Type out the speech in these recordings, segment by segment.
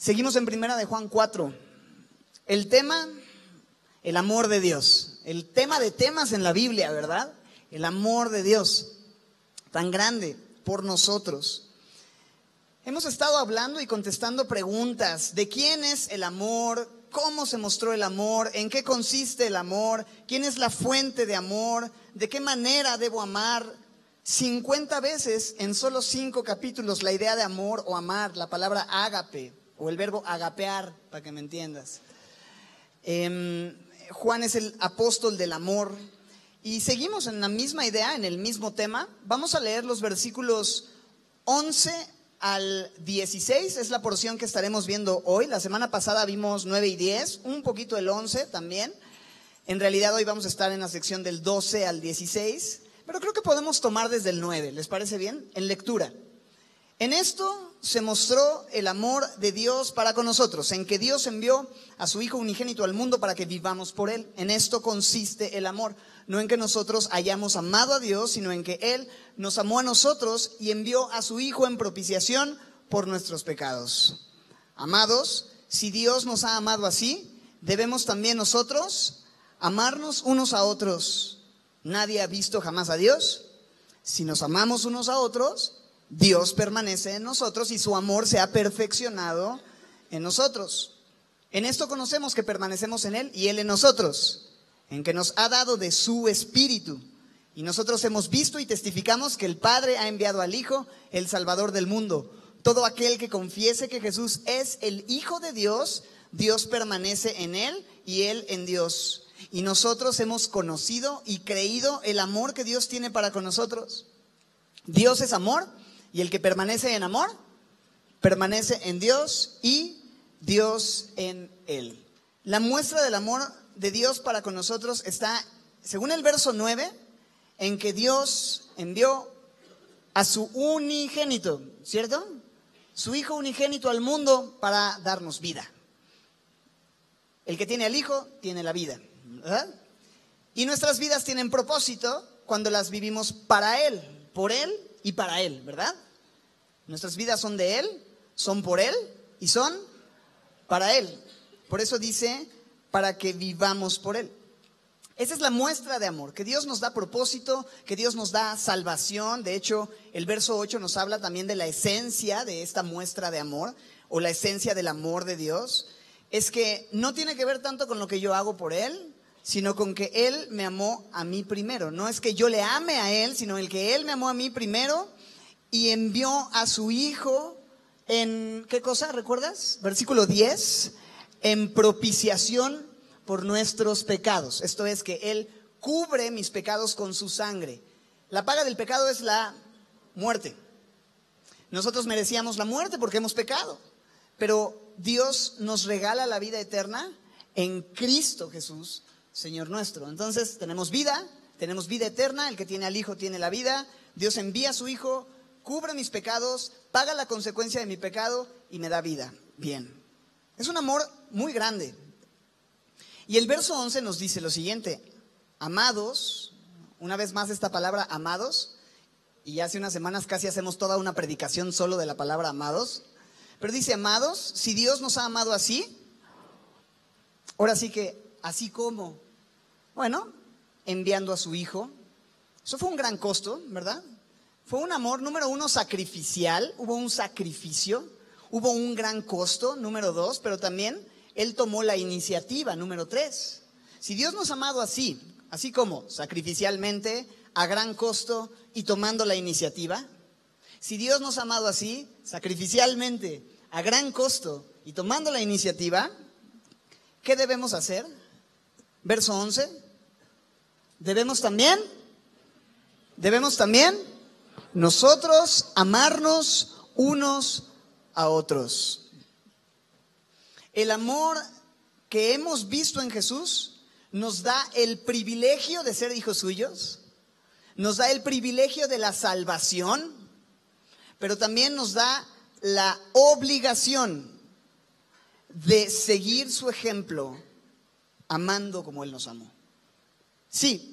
Seguimos en Primera de Juan 4. El tema, el amor de Dios. El tema de temas en la Biblia, ¿verdad? El amor de Dios, tan grande por nosotros. Hemos estado hablando y contestando preguntas de quién es el amor, cómo se mostró el amor, en qué consiste el amor, quién es la fuente de amor, de qué manera debo amar. 50 veces en solo 5 capítulos la idea de amor o amar, la palabra ágape o el verbo agapear, para que me entiendas. Juan es el apóstol del amor y seguimos en la misma idea, en el mismo tema. Vamos a leer los versículos 11 al 16, es la porción que estaremos viendo hoy. La semana pasada vimos 9 y 10, un poquito el 11 también. En realidad hoy vamos a estar en la sección del 12 al 16, pero creo que podemos tomar desde el 9, ¿les parece bien? En lectura. En esto se mostró el amor de Dios para con nosotros, en que Dios envió a su Hijo unigénito al mundo para que vivamos por Él. En esto consiste el amor, no en que nosotros hayamos amado a Dios, sino en que Él nos amó a nosotros y envió a su Hijo en propiciación por nuestros pecados. Amados, si Dios nos ha amado así, debemos también nosotros amarnos unos a otros. Nadie ha visto jamás a Dios. Si nos amamos unos a otros, Dios permanece en nosotros y su amor se ha perfeccionado en nosotros. En esto conocemos que permanecemos en Él y Él en nosotros, en que nos ha dado de su Espíritu. Y nosotros hemos visto y testificamos que el Padre ha enviado al Hijo, el Salvador del mundo. Todo aquel que confiese que Jesús es el Hijo de Dios, Dios permanece en Él y Él en Dios. Y nosotros hemos conocido y creído el amor que Dios tiene para con nosotros. Dios es amor. Y el que permanece en amor, permanece en Dios y Dios en él. La muestra del amor de Dios para con nosotros está, según el verso 9, en que Dios envió a su unigénito, ¿cierto? Su Hijo unigénito al mundo para darnos vida. El que tiene al Hijo tiene la vida, ¿verdad? Y nuestras vidas tienen propósito cuando las vivimos para Él, por Él y para Él, ¿verdad? Nuestras vidas son de Él, son por Él y son para Él. Por eso dice, para que vivamos por Él. Esa es la muestra de amor, que Dios nos da propósito, que Dios nos da salvación. De hecho, el verso 8 nos habla también de la esencia de esta muestra de amor, o la esencia del amor de Dios. Es que no tiene que ver tanto con lo que yo hago por Él, sino con que Él me amó a mí primero. No es que yo le ame a Él, sino el que Él me amó a mí primero y envió a su Hijo en, ¿qué cosa? ¿Recuerdas? Versículo 10, en propiciación por nuestros pecados. Esto es que Él cubre mis pecados con su sangre. La paga del pecado es la muerte. Nosotros merecíamos la muerte porque hemos pecado, pero Dios nos regala la vida eterna en Cristo Jesús, Señor nuestro. Entonces tenemos vida eterna, el que tiene al Hijo tiene la vida. Dios envía a su Hijo, cubre mis pecados, paga la consecuencia de mi pecado y me da vida. Bien, es un amor muy grande. Y el verso 11 nos dice lo siguiente: amados, una vez más esta palabra amados, y hace unas semanas casi hacemos toda una predicación solo de la palabra amados, pero dice amados, si Dios nos ha amado así, ahora sí que, así como, bueno, enviando a su Hijo. Eso fue un gran costo, ¿verdad? Fue un amor, número 1, sacrificial, hubo un sacrificio, hubo un gran costo, número 2, pero también Él tomó la iniciativa, número 3. Si Dios nos ha amado así, así como sacrificialmente, a gran costo y tomando la iniciativa, si Dios nos ha amado así, sacrificialmente, a gran costo y tomando la iniciativa, ¿qué debemos hacer? Verso 11, debemos también nosotros amarnos unos a otros. El amor que hemos visto en Jesús nos da el privilegio de ser hijos suyos, nos da el privilegio de la salvación, pero también nos da la obligación de seguir su ejemplo, amando como Él nos amó. Sí,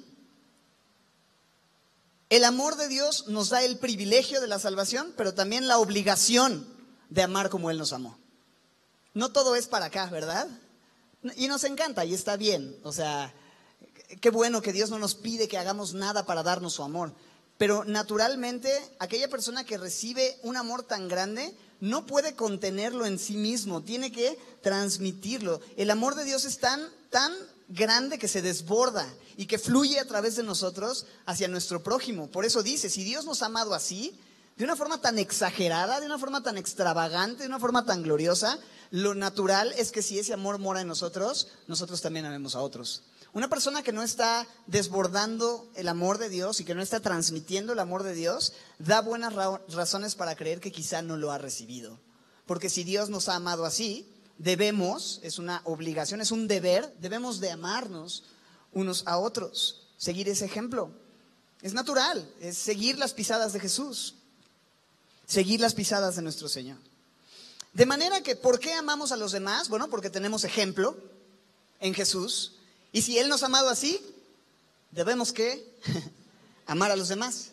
el amor de Dios nos da el privilegio de la salvación, pero también la obligación de amar como Él nos amó. no todo es para acá, ¿verdad? Y nos encanta y está bien. O sea, qué bueno que Dios no nos pide que hagamos nada para darnos su amor. Pero naturalmente, aquella persona que recibe un amor tan grande no puede contenerlo en sí mismo, tiene que transmitirlo. El amor de Dios es tan grande que se desborda y que fluye a través de nosotros hacia nuestro prójimo. Por eso dice, si Dios nos ha amado así, de una forma tan exagerada, de una forma tan extravagante, de una forma tan gloriosa, lo natural es que si ese amor mora en nosotros, nosotros también amemos a otros. Una persona que no está desbordando el amor de Dios y que no está transmitiendo el amor de Dios, da buenas razones para creer que quizá no lo ha recibido. Porque si Dios nos ha amado así, debemos, es una obligación, es un deber, debemos de amarnos unos a otros, seguir ese ejemplo. Es natural, es seguir las pisadas de Jesús, seguir las pisadas de nuestro Señor. De manera que, ¿por qué amamos a los demás? Bueno, porque tenemos ejemplo en Jesús. Y si Él nos ha amado así, debemos que amar a los demás.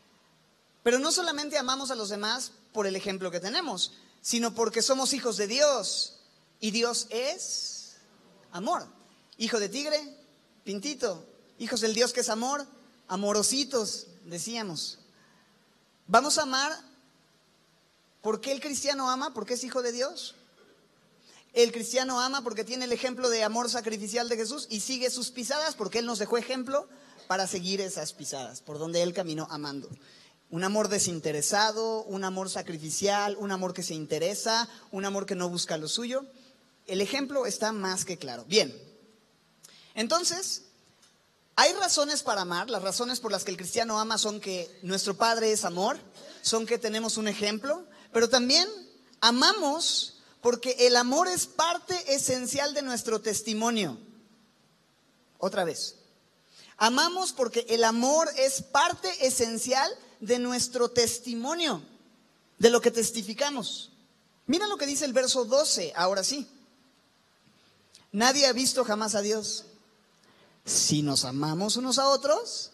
Pero no solamente amamos a los demás por el ejemplo que tenemos, sino porque somos hijos de Dios. Y Dios es amor. Hijo de tigre, pintito. Hijos del Dios que es amor, amorositos, decíamos. Vamos a amar. ¿Por qué el cristiano ama? Porque es hijo de Dios. El cristiano ama porque tiene el ejemplo de amor sacrificial de Jesús y sigue sus pisadas porque Él nos dejó ejemplo para seguir esas pisadas, por donde Él caminó amando. Un amor desinteresado, un amor sacrificial, un amor que se interesa, un amor que no busca lo suyo. El ejemplo está más que claro. Bien, entonces, hay razones para amar. Las razones por las que el cristiano ama son que nuestro Padre es amor, son que tenemos un ejemplo, pero también amamos porque el amor es parte esencial de nuestro testimonio. Otra vez. Amamos porque el amor es parte esencial de nuestro testimonio, de lo que testificamos. Mira lo que dice el verso 12, ahora sí. Nadie ha visto jamás a Dios. Si nos amamos unos a otros,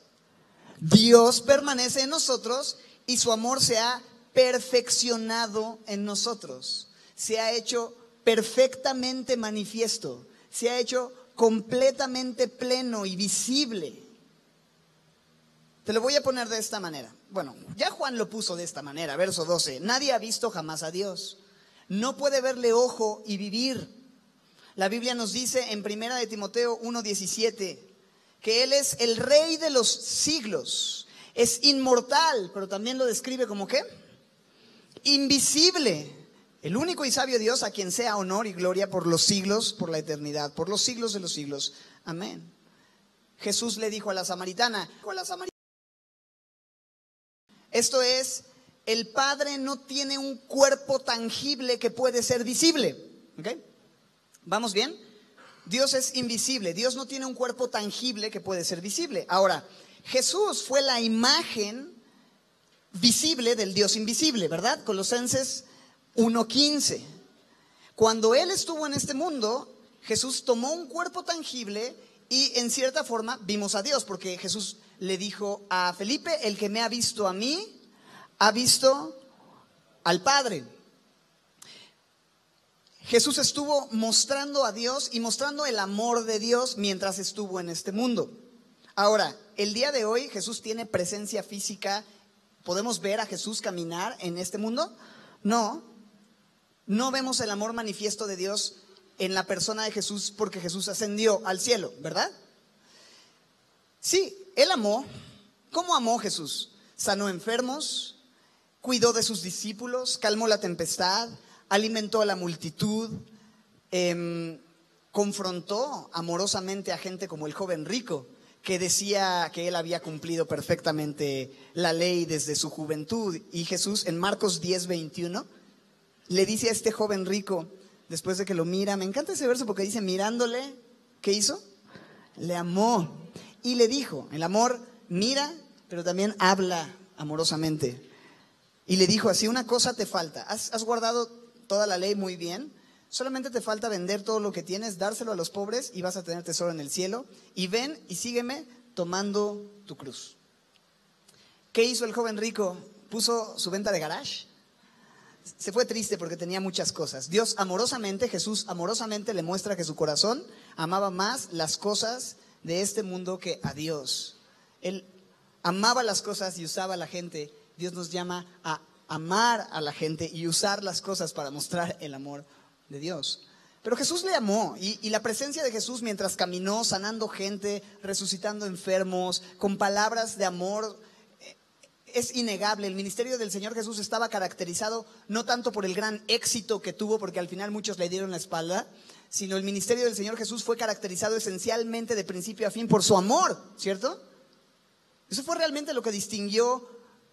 Dios permanece en nosotros y su amor se ha perfeccionado en nosotros. Se ha hecho perfectamente manifiesto, se ha hecho completamente pleno y visible. Te lo voy a poner de esta manera. Bueno, ya Juan lo puso de esta manera, verso 12. Nadie ha visto jamás a Dios. No puede verle ojo y vivir. La Biblia nos dice en 1 de Timoteo 1:17 que Él es el Rey de los siglos. Es inmortal, pero también lo describe como ¿qué? Invisible. El único y sabio Dios a quien sea honor y gloria por los siglos, por la eternidad, por los siglos de los siglos. Amén. Jesús le dijo a la samaritana, esto es, el Padre no tiene un cuerpo tangible que puede ser visible. ¿Ok? ¿Vamos bien? Dios es invisible, Dios no tiene un cuerpo tangible que puede ser visible. Ahora, Jesús fue la imagen visible del Dios invisible, ¿verdad? Colosenses 1:15. Cuando Él estuvo en este mundo, Jesús tomó un cuerpo tangible y en cierta forma vimos a Dios, porque Jesús le dijo a Felipe, el que me ha visto a mí, ha visto al Padre. Jesús estuvo mostrando a Dios y mostrando el amor de Dios mientras estuvo en este mundo. Ahora, el día de hoy Jesús tiene presencia física. ¿Podemos ver a Jesús caminar en este mundo? No. No vemos el amor manifiesto de Dios en la persona de Jesús porque Jesús ascendió al cielo, ¿verdad? Sí, Él amó. ¿Cómo amó Jesús? Sanó enfermos, cuidó de sus discípulos, calmó la tempestad, alimentó a la multitud, confrontó amorosamente a gente como el joven rico, que decía que él había cumplido perfectamente la ley desde su juventud. Y Jesús en Marcos 10:21 le dice a este joven rico, después de que lo mira, me encanta ese verso porque dice, mirándole, ¿qué hizo? Le amó y le dijo, el amor mira, pero también habla amorosamente. Y le dijo así, una cosa te falta, has guardado toda la ley muy bien, solamente te falta vender todo lo que tienes, dárselo a los pobres y vas a tener tesoro en el cielo. Y ven y sígueme tomando tu cruz. ¿Qué hizo el joven rico? ¿Puso su venta de garage? se fue triste porque tenía muchas cosas. Dios amorosamente, Jesús amorosamente le muestra que su corazón amaba más las cosas de este mundo que a Dios. Él amaba las cosas y usaba a la gente. Dios nos llama a amar a la gente y usar las cosas para mostrar el amor de Dios. Pero Jesús le amó y la presencia de Jesús mientras caminó, sanando gente, resucitando enfermos, con palabras de amor, es innegable. El ministerio del Señor Jesús estaba caracterizado no tanto por el gran éxito que tuvo, porque al final muchos le dieron la espalda, sino el ministerio del Señor Jesús fue caracterizado esencialmente de principio a fin por su amor, ¿cierto? Eso fue realmente lo que distinguió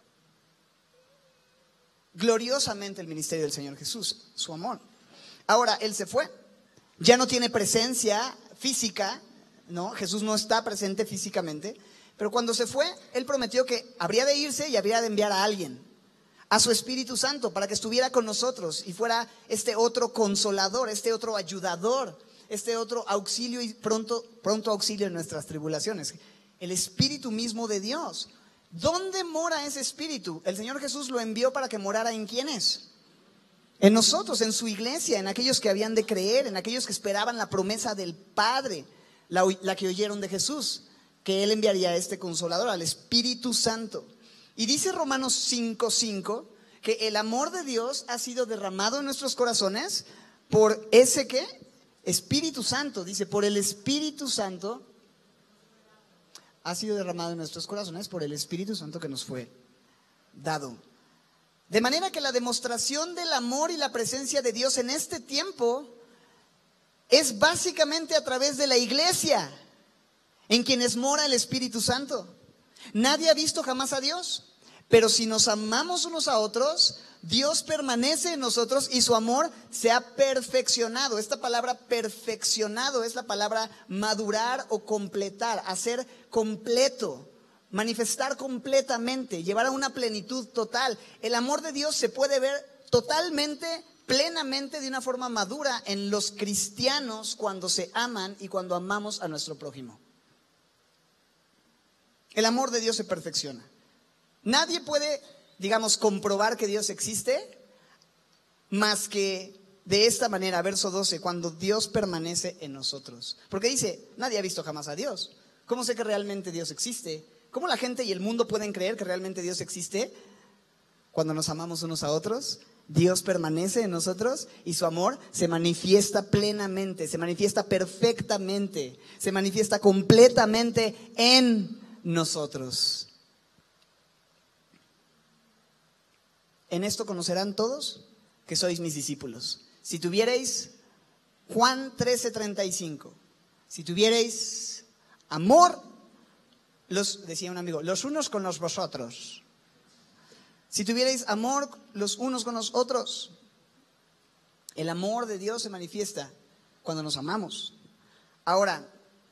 gloriosamente el ministerio del Señor Jesús, su amor. Ahora, Él se fue, ya no tiene presencia física, ¿no? Jesús no está presente físicamente, pero cuando se fue, Él prometió que habría de irse y habría de enviar a alguien, a su Espíritu Santo, para que estuviera con nosotros y fuera este otro consolador, este otro ayudador, este otro auxilio y pronto auxilio en nuestras tribulaciones. El Espíritu mismo de Dios. ¿Dónde mora ese Espíritu? El Señor Jesús lo envió para que morara ¿en quiénes? En nosotros, en su iglesia, en aquellos que habían de creer, en aquellos que esperaban la promesa del Padre, la que oyeron de Jesús, que Él enviaría a este consolador, al Espíritu Santo. Y dice Romanos 5:5 que el amor de Dios ha sido derramado en nuestros corazones por ese ¿qué? Espíritu Santo. Dice, por el Espíritu Santo ha sido derramado en nuestros corazones por el Espíritu Santo que nos fue dado. De manera que la demostración del amor y la presencia de Dios en este tiempo es básicamente a través de la iglesia, en quienes mora el Espíritu Santo. Nadie ha visto jamás a Dios, pero si nos amamos unos a otros, Dios permanece en nosotros y su amor se ha perfeccionado. Esta palabra perfeccionado es la palabra madurar o completar, hacer completo, manifestar completamente, llevar a una plenitud total. El amor de Dios se puede ver totalmente, plenamente, de una forma madura en los cristianos cuando se aman y cuando amamos a nuestro prójimo. El amor de Dios se perfecciona. Nadie puede, digamos, comprobar que Dios existe más que de esta manera, verso 12, cuando Dios permanece en nosotros. Porque dice, nadie ha visto jamás a Dios. ¿Cómo sé que realmente Dios existe? ¿Cómo la gente y el mundo pueden creer que realmente Dios existe? Cuando nos amamos unos a otros, Dios permanece en nosotros y su amor se manifiesta plenamente, se manifiesta perfectamente, se manifiesta completamente en nosotros. En esto conocerán todos que sois mis discípulos. Si tuvierais, Juan 13:35, si tuvierais amor, decía un amigo, los unos con los vosotros. Si tuvierais amor los unos con los otros. El amor de Dios se manifiesta cuando nos amamos. Ahora,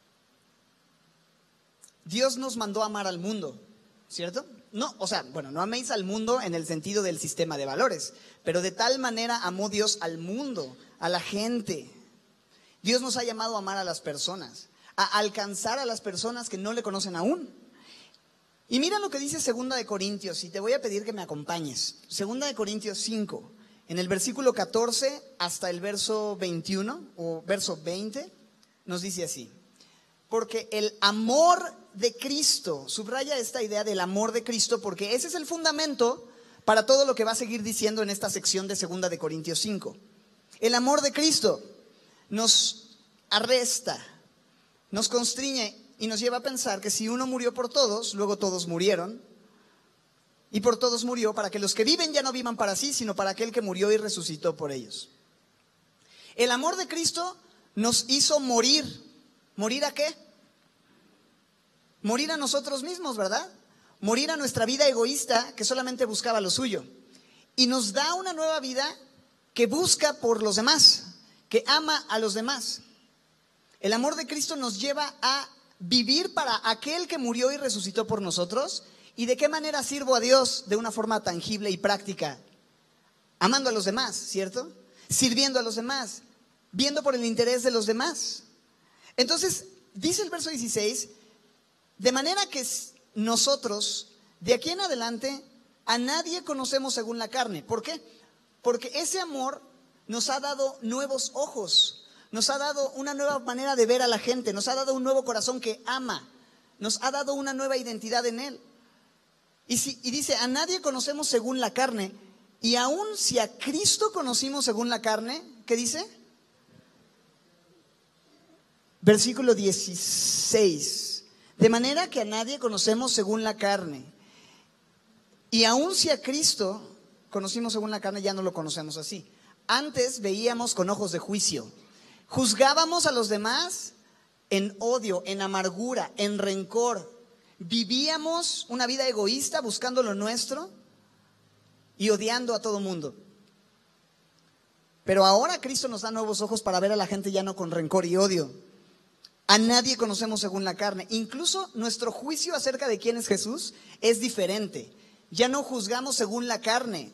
Dios nos mandó a amar al mundo, ¿cierto? No, no améis al mundo en el sentido del sistema de valores, pero de tal manera amó Dios al mundo, a la gente. Dios nos ha llamado a amar a las personas, a alcanzar a las personas que no le conocen aún. Y mira lo que dice 2 de Corintios, y te voy a pedir que me acompañes. 2 de Corintios 5, en el versículo 14 hasta el verso 21 o verso 20, nos dice así. Porque el amor de Cristo, subraya esta idea del amor de Cristo, porque ese es el fundamento para todo lo que va a seguir diciendo en esta sección de 2 de Corintios 5. El amor de Cristo nos arresta, nos constriñe y nos lleva a pensar que si uno murió por todos, luego todos murieron. Y por todos murió para que los que viven ya no vivan para sí, sino para aquel que murió y resucitó por ellos. El amor de Cristo nos hizo morir. ¿Morir a qué? Morir a nosotros mismos, ¿verdad? Morir a nuestra vida egoísta que solamente buscaba lo suyo. Y nos da una nueva vida que busca por los demás, que ama a los demás. El amor de Cristo nos lleva a vivir para aquel que murió y resucitó por nosotros. ¿Y de qué manera sirvo a Dios? De una forma tangible y práctica. Amando a los demás, ¿cierto? Sirviendo a los demás, viendo por el interés de los demás. Entonces, dice el verso 16, de manera que nosotros, de aquí en adelante, a nadie conocemos según la carne. ¿Por qué? Porque ese amor nos ha dado nuevos ojos, nos ha dado una nueva manera de ver a la gente, nos ha dado un nuevo corazón que ama, nos ha dado una nueva identidad en Él. Y dice, a nadie conocemos según la carne, y aun si a Cristo conocimos según la carne, ¿qué dice? Versículo 16, de manera que a nadie conocemos según la carne, y aun si a Cristo conocimos según la carne, ya no lo conocemos así. Antes veíamos con ojos de juicio, juzgábamos a los demás en odio, en amargura, en rencor. Vivíamos una vida egoísta buscando lo nuestro y odiando a todo mundo. Pero ahora Cristo nos da nuevos ojos para ver a la gente ya no con rencor y odio. A nadie conocemos según la carne. Incluso nuestro juicio acerca de quién es Jesús es diferente. Ya no juzgamos según la carne.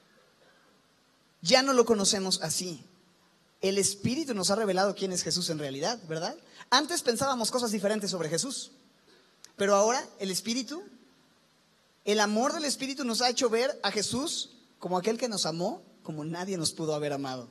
Ya no lo conocemos así. El Espíritu nos ha revelado quién es Jesús en realidad, ¿verdad? Antes pensábamos cosas diferentes sobre Jesús, pero ahora el Espíritu, el amor del Espíritu nos ha hecho ver a Jesús como aquel que nos amó, como nadie nos pudo haber amado.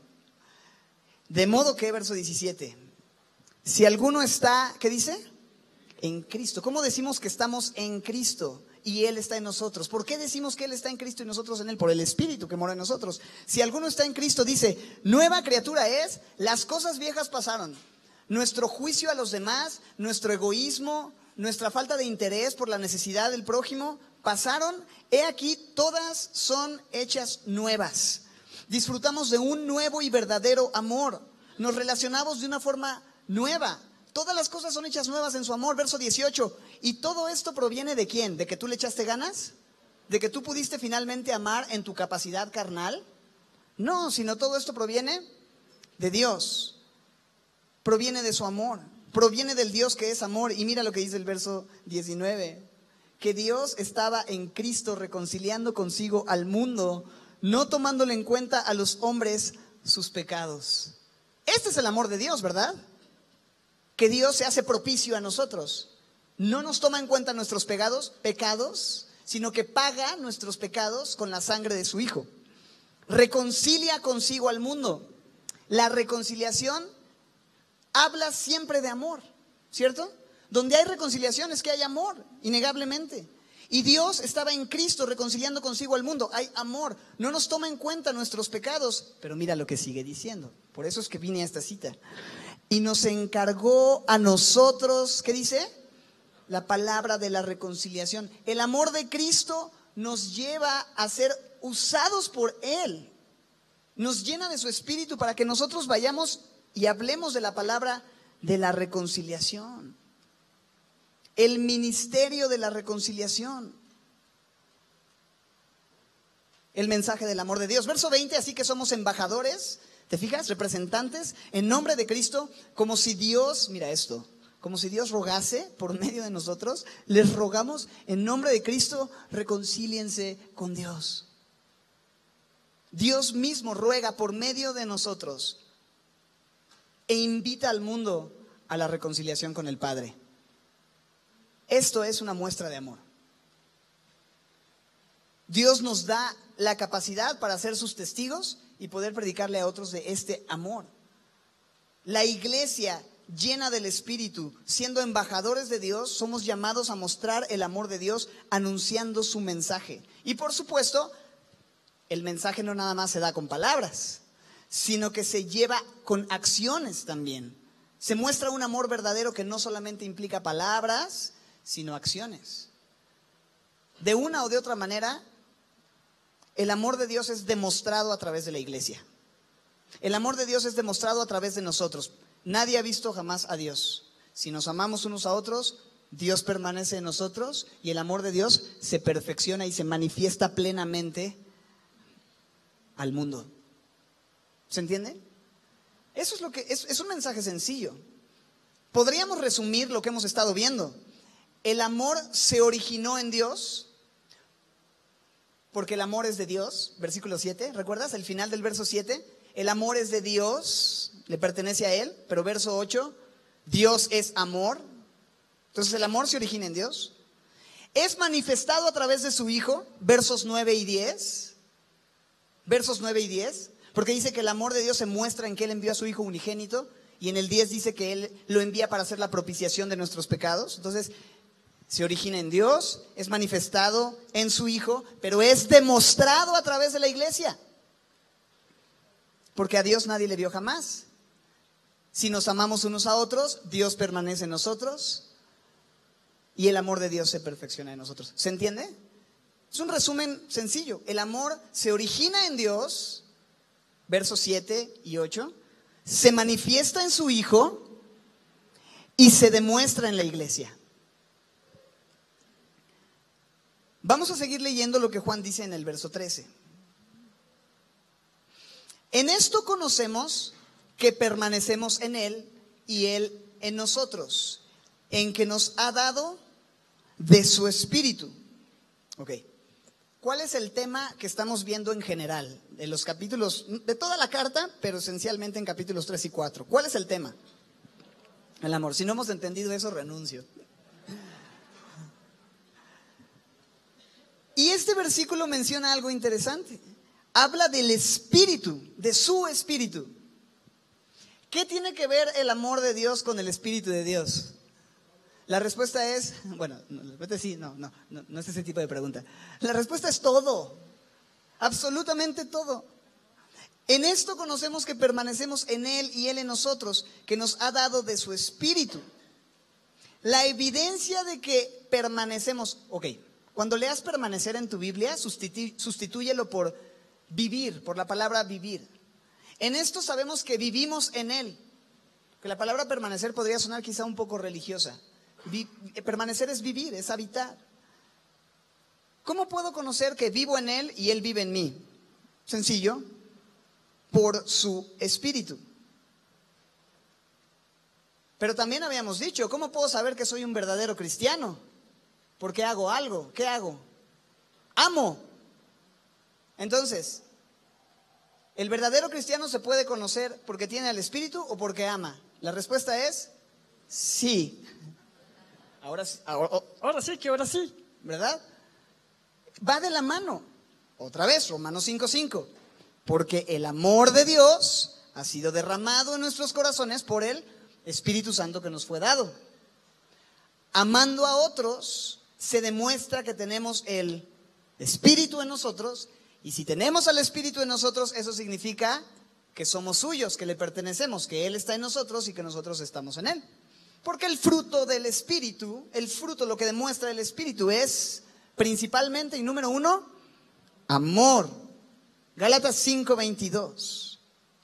De modo que, verso 17, si alguno está, ¿qué dice? En Cristo. ¿Cómo decimos que estamos en Cristo y Él está en nosotros? ¿Por qué decimos que Él está en Cristo y nosotros en Él? Por el Espíritu que mora en nosotros. Si alguno está en Cristo, dice, nueva criatura es, las cosas viejas pasaron. Nuestro juicio a los demás, nuestro egoísmo, nuestra falta de interés por la necesidad del prójimo, pasaron. He aquí, todas son hechas nuevas. Disfrutamos de un nuevo y verdadero amor. Nos relacionamos de una forma nueva. Todas las cosas son hechas nuevas en su amor. Verso 18. ¿Y todo esto proviene de quién? ¿De que tú le echaste ganas? ¿De que tú pudiste finalmente amar en tu capacidad carnal? No, sino todo esto proviene de Dios. Proviene de su amor. Proviene del Dios que es amor. Y mira lo que dice el verso 19. Que Dios estaba en Cristo reconciliando consigo al mundo, no tomándole en cuenta a los hombres sus pecados. Este es el amor de Dios, ¿verdad? Que Dios se hace propicio a nosotros. No nos toma en cuenta nuestros pecados, sino que paga nuestros pecados con la sangre de su Hijo. Reconcilia consigo al mundo. La reconciliación habla siempre de amor, ¿cierto? Donde hay reconciliación es que hay amor, innegablemente. Y Dios estaba en Cristo reconciliando consigo al mundo. Hay amor. No nos toma en cuenta nuestros pecados. Pero mira lo que sigue diciendo. Por eso es que vine a esta cita. Y nos encargó a nosotros, ¿qué dice? La palabra de la reconciliación. El amor de Cristo nos lleva a ser usados por Él. Nos llena de su Espíritu para que nosotros vayamos y hablemos de la palabra de la reconciliación. El ministerio de la reconciliación. El mensaje del amor de Dios. Verso 20, así que somos embajadores, ¿te fijas? Representantes en nombre de Cristo, como si Dios, mira esto, como si Dios rogase por medio de nosotros, les rogamos en nombre de Cristo, reconcíliense con Dios. Dios mismo ruega por medio de nosotros e invita al mundo a la reconciliación con el Padre. Esto es una muestra de amor. Dios nos da la capacidad para ser sus testigos y poder predicarle a otros de este amor. La iglesia llena del Espíritu, siendo embajadores de Dios, somos llamados a mostrar el amor de Dios anunciando su mensaje. Y por supuesto, el mensaje no nada más se da con palabras, sino que se lleva con acciones también. Se muestra un amor verdadero que no solamente implica palabras, sino acciones. De una o de otra manera, el amor de Dios es demostrado a través de la iglesia. El amor de Dios es demostrado a través de nosotros. Nadie ha visto jamás a Dios. Si nos amamos unos a otros, Dios permanece en nosotros y el amor de Dios se perfecciona y se manifiesta plenamente al mundo. ¿Se entiende? Eso es lo que es un mensaje sencillo. Podríamos resumir lo que hemos estado viendo. El amor se originó en Dios, porque el amor es de Dios, versículo 7, ¿recuerdas? El final del verso 7, el amor es de Dios, le pertenece a Él, pero verso 8, Dios es amor. Entonces el amor se origina en Dios. Es manifestado a través de su Hijo, versos 9 y 10. versos 9 y 10, porque dice que el amor de Dios se muestra en que Él envió a su Hijo unigénito, y en el 10 dice que Él lo envía para hacer la propiciación de nuestros pecados. Entonces, se origina en Dios, es manifestado en su Hijo, pero es demostrado a través de la iglesia. Porque a Dios nadie le vio jamás. Si nos amamos unos a otros, Dios permanece en nosotros y el amor de Dios se perfecciona en nosotros. ¿Se entiende? Es un resumen sencillo. El amor se origina en Dios, versos 7 y 8, se manifiesta en su Hijo y se demuestra en la iglesia. Vamos a seguir leyendo lo que Juan dice en el verso 13. En esto conocemos que permanecemos en Él y Él en nosotros, en que nos ha dado de su Espíritu. Ok. ¿Cuál es el tema que estamos viendo en general? De los capítulos, de toda la carta, pero esencialmente en capítulos 3 y 4. ¿Cuál es el tema? El amor. Si no hemos entendido eso, renuncio. Y este versículo menciona algo interesante. Habla del Espíritu, de su Espíritu. ¿Qué tiene que ver el amor de Dios con el Espíritu de Dios? La respuesta es, bueno, la respuesta es sí, no es ese tipo de pregunta. La respuesta es todo, absolutamente todo. En esto conocemos que permanecemos en Él y Él en nosotros, que nos ha dado de su Espíritu. La evidencia de que permanecemos, ok, cuando leas permanecer en tu Biblia, sustitúyelo por vivir, por la palabra vivir. En esto sabemos que vivimos en Él. Que la palabra permanecer podría sonar quizá un poco religiosa. Permanecer es vivir, es habitar. ¿Cómo puedo conocer que vivo en Él y Él vive en mí? Sencillo, por su Espíritu. Pero también habíamos dicho, ¿cómo puedo saber que soy un verdadero cristiano? Porque hago algo. ¿Qué hago? Amo. Entonces, ¿el verdadero cristiano se puede conocer porque tiene al Espíritu o porque ama? La respuesta es sí. Ahora sí, ¿verdad? Va de la mano. Otra vez, Romanos 5:5. Porque el amor de Dios ha sido derramado en nuestros corazones por el Espíritu Santo que nos fue dado. Amando a otros, se demuestra que tenemos el Espíritu en nosotros. Y si tenemos al Espíritu en nosotros, eso significa que somos suyos, que le pertenecemos, que Él está en nosotros y que nosotros estamos en Él. Porque el fruto del Espíritu, lo que demuestra el Espíritu es principalmente y número 1, amor. Gálatas 5:22.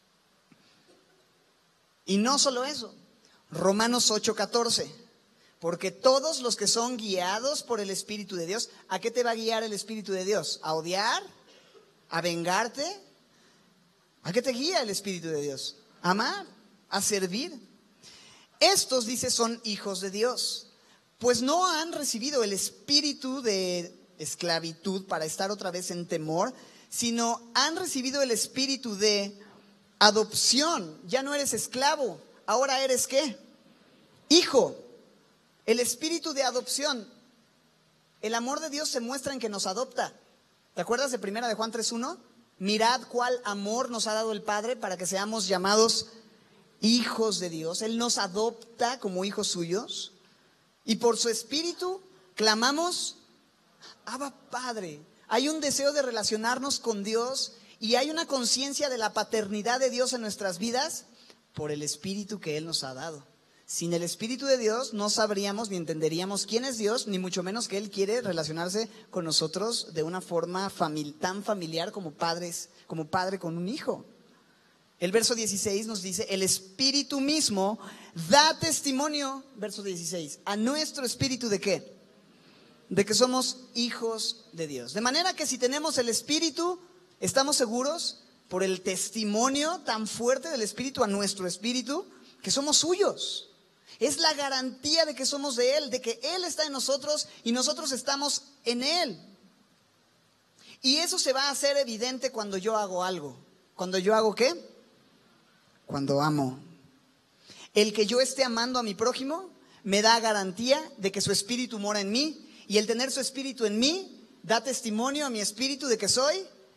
Y no solo eso, Romanos 8:14. Porque todos los que son guiados por el Espíritu de Dios, ¿a qué te va a guiar el Espíritu de Dios? ¿A odiar? ¿A vengarte? ¿A qué te guía el Espíritu de Dios? ¿A amar? ¿A servir? Estos, dice, son hijos de Dios, pues no han recibido el espíritu de esclavitud para estar otra vez en temor, sino han recibido el espíritu de adopción. Ya no eres esclavo, ahora eres ¿qué? Hijo. El espíritu de adopción. El amor de Dios se muestra en que nos adopta. ¿Te acuerdas de 1 de Juan 3:1? Mirad cuál amor nos ha dado el Padre para que seamos llamados hijos de Dios. Él nos adopta como hijos suyos. Y por su espíritu clamamos, Abba Padre. Hay un deseo de relacionarnos con Dios y hay una conciencia de la paternidad de Dios en nuestras vidas por el espíritu que Él nos ha dado. Sin el Espíritu de Dios no sabríamos ni entenderíamos quién es Dios, ni mucho menos que Él quiere relacionarse con nosotros de una forma tan familiar como padre con un hijo. El verso 16 nos dice, el Espíritu mismo da testimonio, verso 16, a nuestro espíritu ¿de qué? De que somos hijos de Dios. De manera que si tenemos el Espíritu, estamos seguros por el testimonio tan fuerte del Espíritu a nuestro espíritu, que somos suyos. Es la garantía de que somos de Él, de que Él está en nosotros y nosotros estamos en Él. Y eso se va a hacer evidente cuando yo hago algo. ¿Cuando yo hago qué? Cuando amo. El que yo esté amando a mi prójimo me da garantía de que su espíritu mora en mí. Y el tener su espíritu en mí da testimonio a mi espíritu de que soy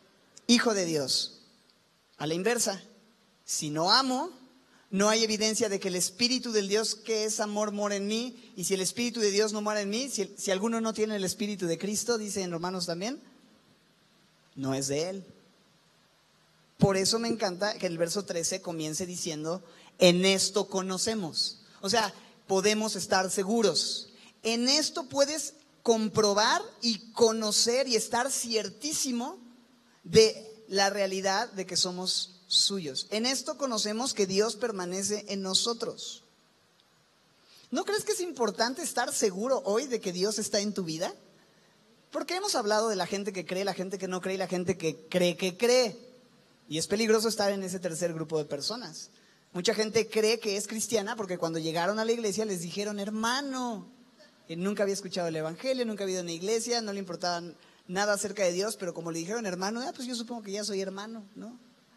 hijo de Dios. A la inversa, si no amo, no hay evidencia de que el Espíritu del Dios que es amor mora en mí. Y si el Espíritu de Dios no mora en mí, si alguno no tiene el Espíritu de Cristo, dice en Romanos también, no es de Él. Por eso me encanta que el verso 13 comience diciendo, en esto conocemos. O sea, podemos estar seguros. En esto puedes comprobar y conocer y estar ciertísimo de la realidad de que somos suyos. En esto conocemos que Dios permanece en nosotros. ¿No crees que es importante estar seguro hoy de que Dios está en tu vida? Porque hemos hablado de la gente que cree, la gente que no cree y la gente que cree que cree. Y es peligroso estar en ese tercer grupo de personas. Mucha gente cree que es cristiana porque cuando llegaron a la iglesia les dijeron, hermano, nunca había escuchado el evangelio, nunca había ido a una iglesia, no le importaba nada acerca de Dios, pero como le dijeron hermano, pues yo supongo que ya soy hermano, ¿no?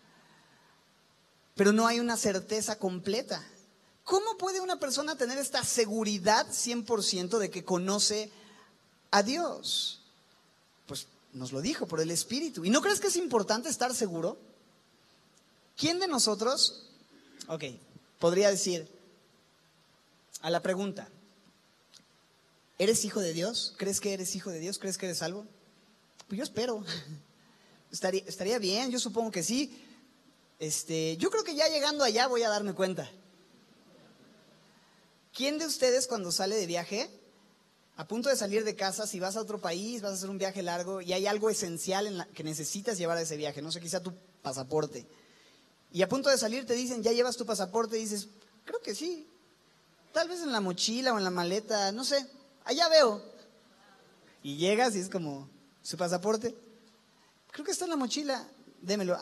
Pero no hay una certeza completa. ¿Cómo puede una persona tener esta seguridad 100% de que conoce a Dios? Pues nos lo dijo, por el Espíritu. ¿Y no crees que es importante estar seguro? ¿Quién de nosotros, podría decir a la pregunta, ¿eres hijo de Dios? ¿Crees que eres hijo de Dios? ¿Crees que eres salvo? Pues yo espero. Estaría bien, yo supongo que sí. Yo creo que ya llegando allá voy a darme cuenta. ¿Quién de ustedes cuando sale de viaje, a punto de salir de casa, si vas a otro país, vas a hacer un viaje largo y hay algo esencial que necesitas llevar a ese viaje, no sé, quizá tu pasaporte, y a punto de salir te dicen, ¿ya llevas tu pasaporte? Y dices, creo que sí, tal vez en la mochila o en la maleta, no sé, allá veo. Y llegas y es como, ¿su pasaporte? Creo que está en la mochila, démelo.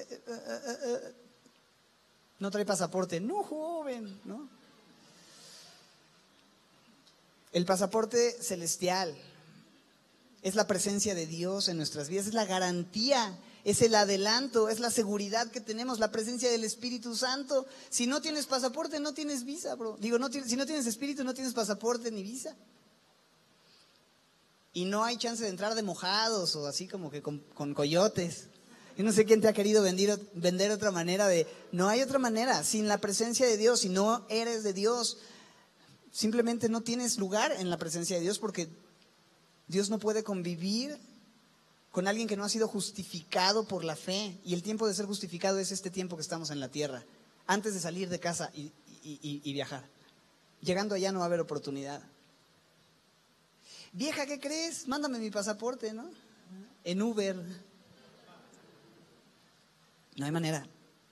No trae pasaporte. No, joven, ¿no? El pasaporte celestial es la presencia de Dios en nuestras vidas, es la garantía, es el adelanto, es la seguridad que tenemos, la presencia del Espíritu Santo. Si no tienes pasaporte, no tienes visa, bro. Si no tienes Espíritu, no tienes pasaporte ni visa. Y no hay chance de entrar de mojados o así como que con coyotes. Yo no sé quién te ha querido vender otra manera no hay otra manera. Sin la presencia de Dios, si no eres de Dios, simplemente no tienes lugar en la presencia de Dios, porque Dios no puede convivir con alguien que no ha sido justificado por la fe. Y el tiempo de ser justificado es este tiempo que estamos en la tierra, antes de salir de casa y viajar. Llegando allá no va a haber oportunidad. Vieja, ¿qué crees? Mándame mi pasaporte, ¿no? En Uber. No hay manera.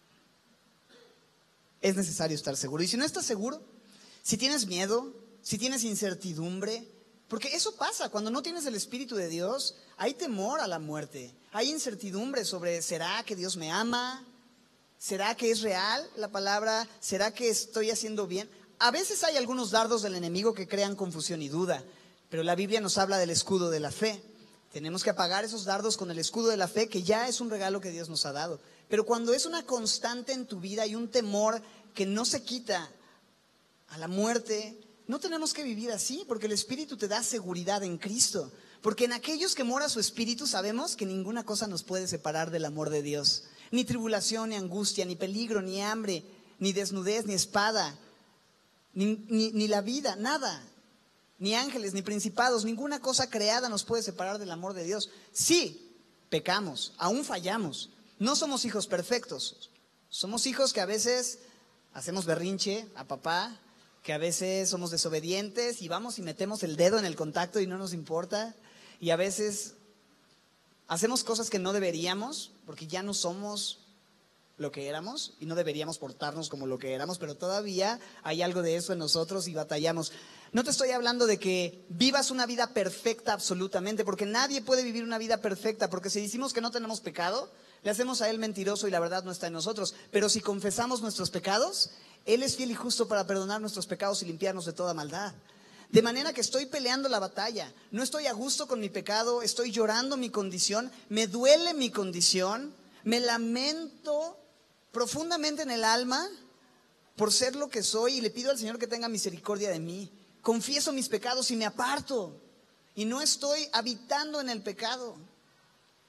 Es necesario estar seguro. Y si no estás seguro, si tienes miedo, si tienes incertidumbre, porque eso pasa, cuando no tienes el Espíritu de Dios, hay temor a la muerte, hay incertidumbre sobre, ¿será que Dios me ama? ¿Será que es real la palabra? ¿Será que estoy haciendo bien? A veces hay algunos dardos del enemigo que crean confusión y duda, pero la Biblia nos habla del escudo de la fe. Tenemos que apagar esos dardos con el escudo de la fe, que ya es un regalo que Dios nos ha dado. Pero cuando es una constante en tu vida y un temor que no se quita a la muerte, no tenemos que vivir así, porque el Espíritu te da seguridad en Cristo. Porque en aquellos que mora su Espíritu sabemos que ninguna cosa nos puede separar del amor de Dios. Ni tribulación, ni angustia, ni peligro, ni hambre, ni desnudez, ni espada, ni la vida, nada. Ni ángeles, ni principados, ninguna cosa creada nos puede separar del amor de Dios. Sí, pecamos, aún fallamos. No somos hijos perfectos. Somos hijos que a veces hacemos berrinche a papá, que a veces somos desobedientes y vamos y metemos el dedo en el contacto y no nos importa. Y a veces hacemos cosas que no deberíamos porque ya no somos lo que éramos y no deberíamos portarnos como lo que éramos, pero todavía hay algo de eso en nosotros y batallamos. No te estoy hablando de que vivas una vida perfecta absolutamente, porque nadie puede vivir una vida perfecta, porque si decimos que no tenemos pecado, le hacemos a Él mentiroso y la verdad no está en nosotros. Pero si confesamos nuestros pecados, Él es fiel y justo para perdonar nuestros pecados y limpiarnos de toda maldad. De manera que estoy peleando la batalla, no estoy a gusto con mi pecado, estoy llorando mi condición, me duele mi condición, me lamento profundamente en el alma por ser lo que soy y le pido al Señor que tenga misericordia de mí. Confieso mis pecados y me aparto y no estoy habitando en el pecado.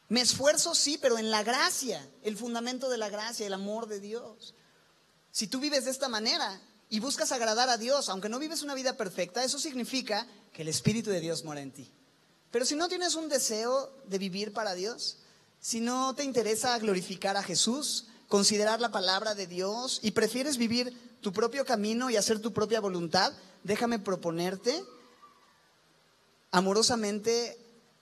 Me esfuerzo, sí, pero en la gracia, el fundamento de la gracia, el amor de Dios. Si tú vives de esta manera y buscas agradar a Dios, aunque no vives una vida perfecta, eso significa que el Espíritu de Dios mora en ti. Pero si no tienes un deseo de vivir para Dios, si no te interesa glorificar a Jesús, considerar la palabra de Dios y prefieres vivir tu propio camino y hacer tu propia voluntad, déjame proponerte amorosamente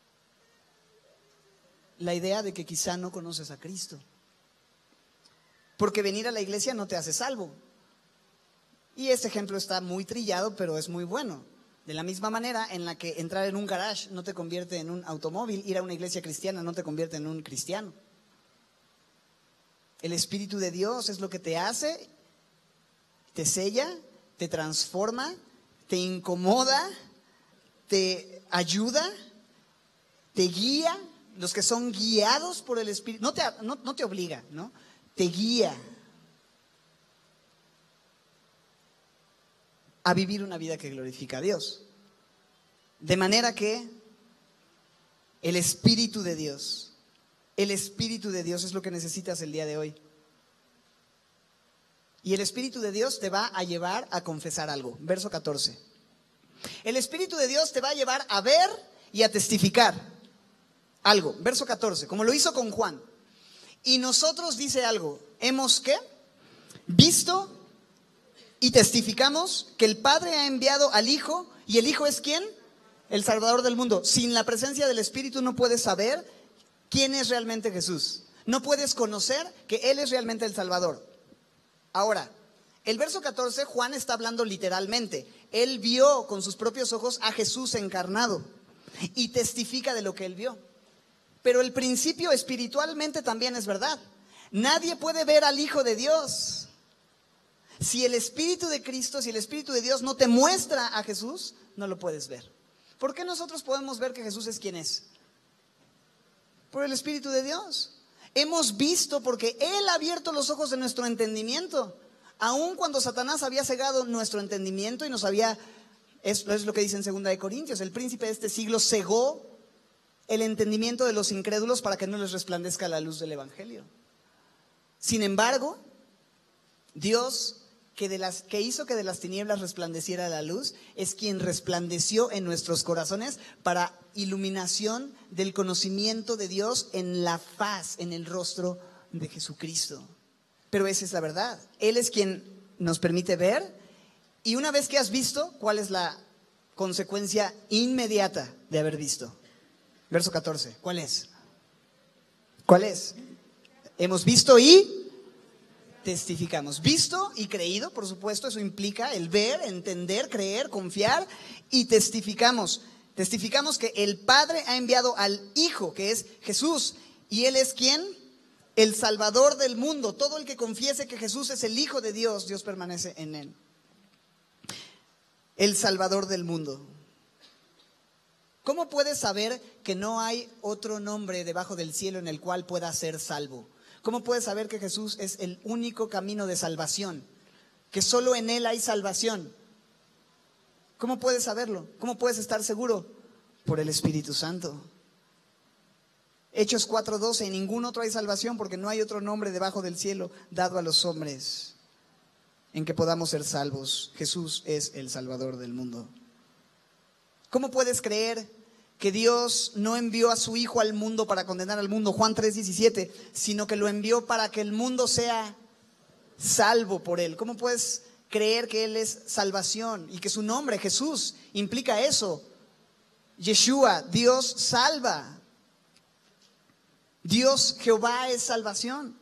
la idea de que quizá no conoces a Cristo. Porque venir a la iglesia no te hace salvo. Y este ejemplo está muy trillado, pero es muy bueno. De la misma manera en la que entrar en un garage no te convierte en un automóvil, ir a una iglesia cristiana no te convierte en un cristiano. El Espíritu de Dios es lo que te hace, te sella, te transforma, te incomoda, te ayuda, te guía. Los que son guiados por el Espíritu, no te obliga, ¿no? Te guía a vivir una vida que glorifica a Dios. De manera que el Espíritu de Dios es lo que necesitas el día de hoy. Y el Espíritu de Dios te va a llevar a confesar algo. Verso 14. El Espíritu de Dios te va a llevar a ver y a testificar algo. Verso 14, como lo hizo con Juan. Y nosotros, dice algo, hemos ¿qué? Visto y testificamos que el Padre ha enviado al Hijo. ¿Y el Hijo es quién? El Salvador del mundo. Sin la presencia del Espíritu no puedes saber quién es realmente Jesús. No puedes conocer que Él es realmente el Salvador. Ahora, el verso 14, Juan está hablando literalmente. Él vio con sus propios ojos a Jesús encarnado y testifica de lo que él vio. Pero el principio espiritualmente también es verdad. Nadie puede ver al Hijo de Dios. Si el Espíritu de Cristo, si el Espíritu de Dios no te muestra a Jesús, no lo puedes ver. ¿Por qué nosotros podemos ver que Jesús es quien es? Por el Espíritu de Dios. Hemos visto porque Él ha abierto los ojos de nuestro entendimiento. Aun cuando Satanás había cegado nuestro entendimiento y nos había, es lo que dice en 2 Corintios, el príncipe de este siglo cegó el entendimiento de los incrédulos para que no les resplandezca la luz del Evangelio. Sin embargo, Dios, que hizo que de las tinieblas resplandeciera la luz, es quien resplandeció en nuestros corazones para iluminación del conocimiento de Dios en la faz, en el rostro de Jesucristo. Pero esa es la verdad. Él es quien nos permite ver, y una vez que has visto, ¿cuál es la consecuencia inmediata de haber visto? Verso 14, ¿cuál es? ¿Cuál es? Hemos visto y testificamos. Visto y creído, por supuesto, eso implica el ver, entender, creer, confiar, y testificamos. Testificamos que el Padre ha enviado al Hijo, que es Jesús, y Él es ¿quién? El Salvador del mundo. Todo el que confiese que Jesús es el Hijo de Dios, Dios permanece en Él. El Salvador del mundo. ¿Cómo puedes saber que no hay otro nombre debajo del cielo en el cual pueda ser salvo? ¿Cómo puedes saber que Jesús es el único camino de salvación? Que solo en Él hay salvación. ¿Cómo puedes saberlo? ¿Cómo puedes estar seguro? Por el Espíritu Santo. Hechos 4:12, en ningún otro hay salvación porque no hay otro nombre debajo del cielo dado a los hombres en que podamos ser salvos. Jesús es el Salvador del mundo. ¿Cómo puedes creer que Dios no envió a su Hijo al mundo para condenar al mundo, Juan 3:17, sino que lo envió para que el mundo sea salvo por Él? ¿Cómo puedes creer que Él es salvación y que su nombre, Jesús, implica eso? Yeshua, Dios salva. Dios, Jehová, es salvación.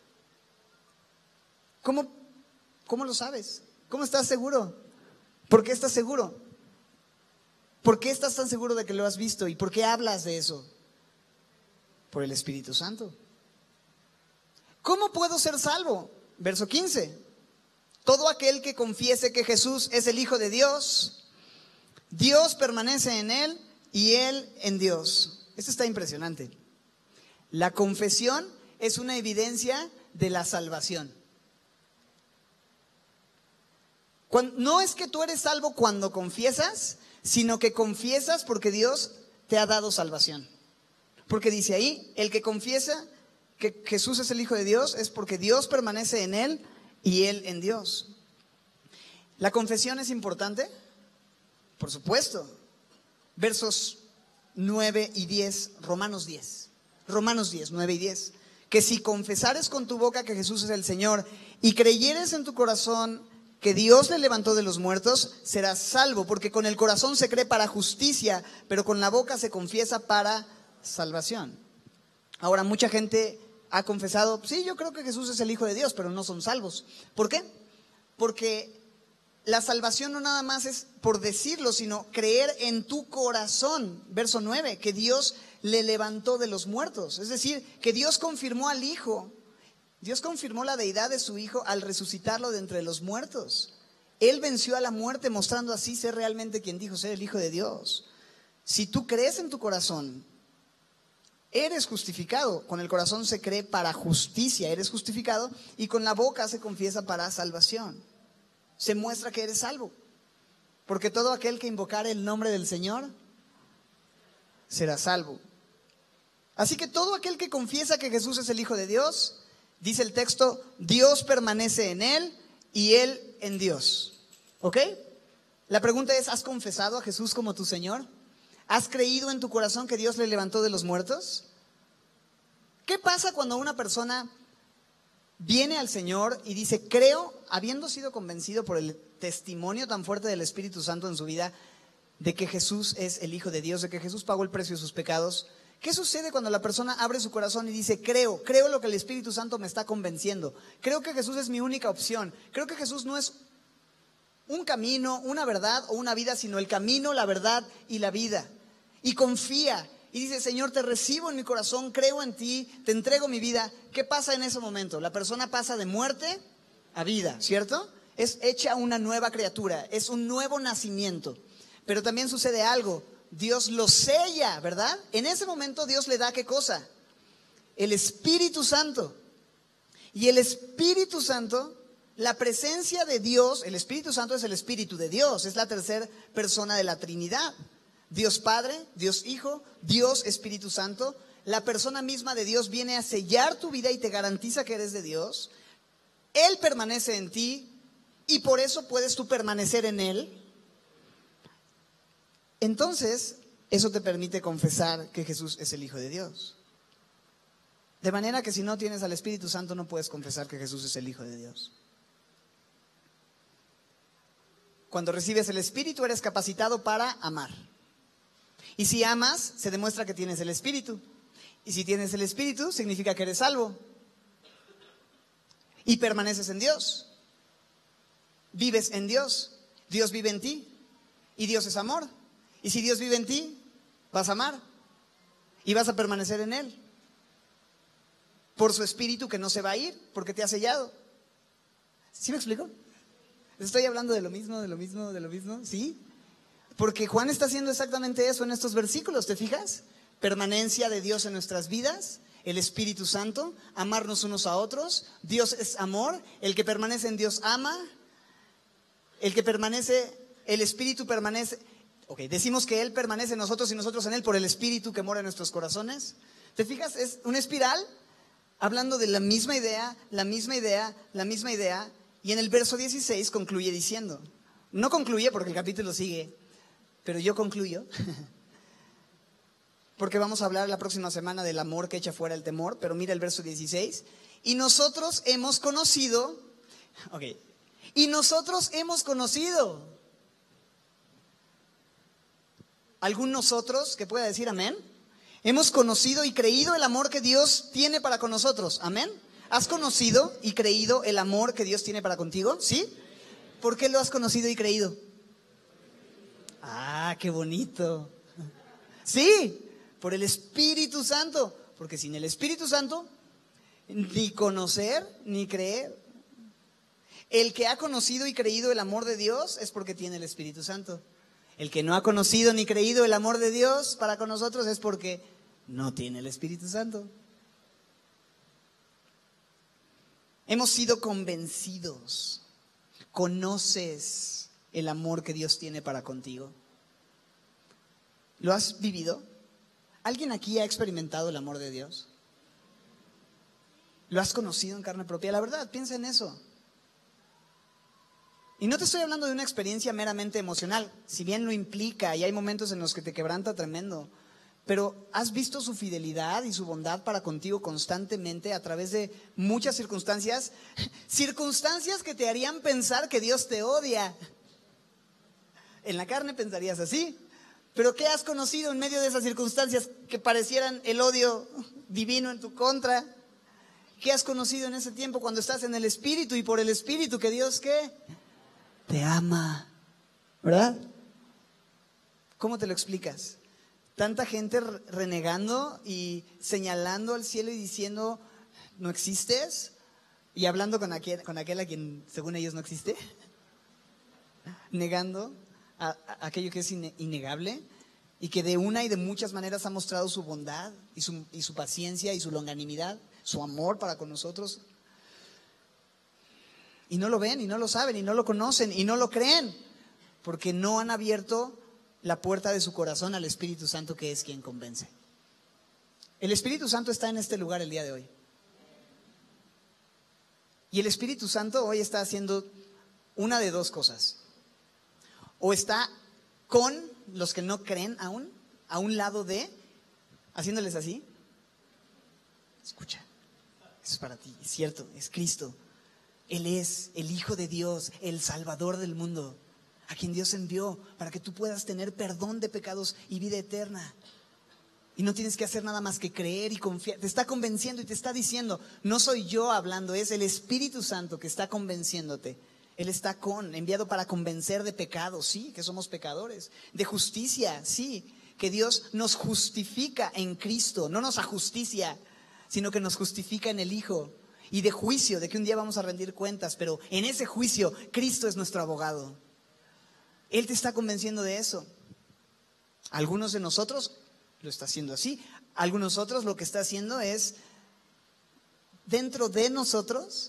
¿Cómo lo sabes? ¿Cómo estás seguro? ¿Por qué estás seguro? ¿Por qué estás tan seguro de que lo has visto? ¿Y por qué hablas de eso? Por el Espíritu Santo. ¿Cómo puedo ser salvo? Verso 15. Todo aquel que confiese que Jesús es el Hijo de Dios, Dios permanece en él y él en Dios. Esto está impresionante. La confesión es una evidencia de la salvación. No es que tú eres salvo cuando confiesas, sino que confiesas porque Dios te ha dado salvación. Porque dice ahí, el que confiesa que Jesús es el Hijo de Dios es porque Dios permanece en él y él en Dios. ¿La confesión es importante? Por supuesto. Versos 9 y 10, Romanos 10, 9 y 10. Que si confesares con tu boca que Jesús es el Señor y creyeres en tu corazón que Dios le levantó de los muertos, serás salvo, porque con el corazón se cree para justicia, pero con la boca se confiesa para salvación. Ahora, mucha gente ha confesado, sí, yo creo que Jesús es el Hijo de Dios, pero no son salvos. ¿Por qué? Porque la salvación no nada más es por decirlo, sino creer en tu corazón. Verso 9, que Dios le levantó de los muertos. Es decir, que Dios confirmó al Hijo. Dios confirmó la deidad de su Hijo al resucitarlo de entre los muertos. Él venció a la muerte, mostrando así ser realmente quien dijo ser el Hijo de Dios. Si tú crees en tu corazón, eres justificado. Con el corazón se cree para justicia, eres justificado, y con la boca se confiesa para salvación. Se muestra que eres salvo. Porque todo aquel que invocare el nombre del Señor será salvo. Así que todo aquel que confiesa que Jesús es el Hijo de Dios, dice el texto, Dios permanece en él y él en Dios. ¿Ok? La pregunta es, ¿has confesado a Jesús como tu Señor? ¿Has creído en tu corazón que Dios le levantó de los muertos? ¿Qué pasa cuando una persona viene al Señor y dice, creo, habiendo sido convencido por el testimonio tan fuerte del Espíritu Santo en su vida, de que Jesús es el Hijo de Dios, de que Jesús pagó el precio de sus pecados? ¿Qué sucede cuando la persona abre su corazón y dice, creo lo que el Espíritu Santo me está convenciendo? Creo que Jesús es mi única opción. Creo que Jesús no es un camino, una verdad o una vida, sino el camino, la verdad y la vida. Y confía y dice, Señor, te recibo en mi corazón, creo en ti, te entrego mi vida. ¿Qué pasa en ese momento? La persona pasa de muerte a vida, ¿cierto? Es hecha una nueva criatura, es un nuevo nacimiento. Pero también sucede algo. Dios lo sella, ¿verdad? En ese momento Dios le da ¿qué cosa? El Espíritu Santo. Y el Espíritu Santo, la presencia de Dios, el Espíritu Santo es el Espíritu de Dios, es la tercera persona de la Trinidad. Dios Padre, Dios Hijo, Dios Espíritu Santo. La persona misma de Dios viene a sellar tu vida y te garantiza que eres de Dios. Él permanece en ti y por eso puedes tú permanecer en Él. Entonces, eso te permite confesar que Jesús es el Hijo de Dios. De manera que si no tienes al Espíritu Santo, no puedes confesar que Jesús es el Hijo de Dios. Cuando recibes el Espíritu, eres capacitado para amar. Y si amas, se demuestra que tienes el Espíritu. Y si tienes el Espíritu, significa que eres salvo. Y permaneces en Dios. Vives en Dios. Dios vive en ti. Y Dios es amor. Y si Dios vive en ti, vas a amar. Y vas a permanecer en Él. Por su Espíritu que no se va a ir, porque te ha sellado. ¿Sí me explico? Estoy hablando de lo mismo, ¿sí? Porque Juan está haciendo exactamente eso en estos versículos, ¿te fijas? Permanencia de Dios en nuestras vidas, el Espíritu Santo, amarnos unos a otros. Dios es amor, el que permanece en Dios ama, el que permanece, el Espíritu permanece. Ok, decimos que Él permanece en nosotros y nosotros en Él por el Espíritu que mora en nuestros corazones. ¿Te fijas? Es una espiral hablando de la misma idea, y en el verso 16 concluye diciendo, no concluye porque el capítulo sigue, pero yo concluyo, porque vamos a hablar la próxima semana del amor que echa fuera el temor, pero mira el verso 16, y nosotros hemos conocido, ¿algún nosotros que pueda decir amén? Hemos conocido y creído el amor que Dios tiene para con nosotros, amén. ¿Has conocido y creído el amor que Dios tiene para contigo? ¿Sí? ¿Por qué lo has conocido y creído? Ah, qué bonito. Sí, por el Espíritu Santo. Porque sin el Espíritu Santo, ni conocer ni creer. El que ha conocido y creído el amor de Dios es porque tiene el Espíritu Santo. El que no ha conocido ni creído el amor de Dios para con nosotros es porque no tiene el Espíritu Santo. Hemos sido convencidos. ¿Conoces el amor que Dios tiene para contigo? ¿Lo has vivido? ¿Alguien aquí ha experimentado el amor de Dios? ¿Lo has conocido en carne propia? La verdad, piensa en eso. Y no te estoy hablando de una experiencia meramente emocional, si bien lo implica y hay momentos en los que te quebranta tremendo, pero has visto su fidelidad y su bondad para contigo constantemente a través de muchas circunstancias, circunstancias que te harían pensar que Dios te odia. En la carne pensarías así, pero ¿qué has conocido en medio de esas circunstancias que parecieran el odio divino en tu contra? ¿Qué has conocido en ese tiempo cuando estás en el Espíritu y por el Espíritu que Dios ¿qué? Te ama, ¿verdad? ¿Cómo te lo explicas? Tanta gente renegando y señalando al cielo y diciendo, ¿no existes? Y hablando con aquel a quien según ellos no existe, negando aquello que es innegable y que de una y de muchas maneras ha mostrado su bondad y su paciencia y su longanimidad, su amor para con nosotros. Y no lo ven, y no lo saben, y no lo conocen, y no lo creen, porque no han abierto la puerta de su corazón al Espíritu Santo, que es quien convence. El Espíritu Santo está en este lugar el día de hoy. Y el Espíritu Santo hoy está haciendo una de dos cosas. O está con los que no creen aún, a un lado de, haciéndoles así. Escucha, eso es para ti, es cierto, es Cristo. Él es el Hijo de Dios, el Salvador del mundo, a quien Dios envió para que tú puedas tener perdón de pecados y vida eterna. Y no tienes que hacer nada más que creer y confiar. Te está convenciendo y te está diciendo, no soy yo hablando, es el Espíritu Santo que está convenciéndote. Él está enviado para convencer de pecado, sí, que somos pecadores. De justicia, sí, que Dios nos justifica en Cristo, no nos ajusticia, sino que nos justifica en el Hijo. Y de juicio, de que un día vamos a rendir cuentas, pero en ese juicio Cristo es nuestro abogado. Él te está convenciendo de eso. Algunos de nosotros lo está haciendo así. Algunos otros lo que está haciendo es, dentro de nosotros,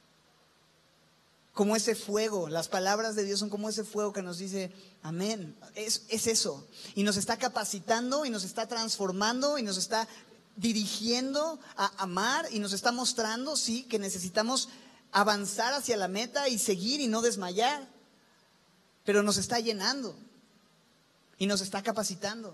como ese fuego. Las palabras de Dios son como ese fuego que nos dice, amén. Es eso. Y nos está capacitando y nos está transformando y nos está dirigiendo a amar y nos está mostrando, sí, que necesitamos avanzar hacia la meta y seguir y no desmayar. Pero nos está llenando y nos está capacitando.